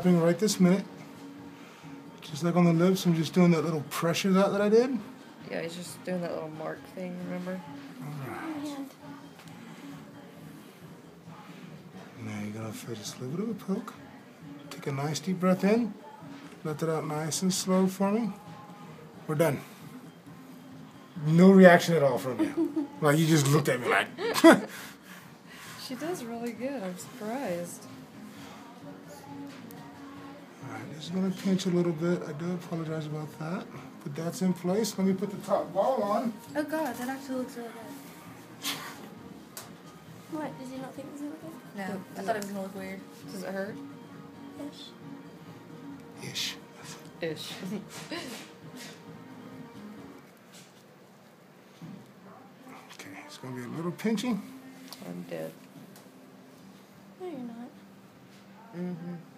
Right this minute. Just like on the lips, I'm just doing that little pressure that I did. Yeah, he's just doing that little mark thing, remember? Alright. Now you're gonna feel just a little bit of a poke. Take a nice deep breath in. Let it out nice and slow for me. We're done. No reaction at all from you. Like you just looked at me like. She does really good. I'm surprised. Alright, just gonna pinch a little bit. I do apologize about that. But that's in place. Let me put the top ball on. Oh god, that actually looks really good. What? Did you not think it was gonna look good? No, I thought it was gonna look weird. Does it hurt? Ish. Ish. Ish. Okay, it's gonna be a little pinchy. I'm dead. No, you're not. Mm-hmm.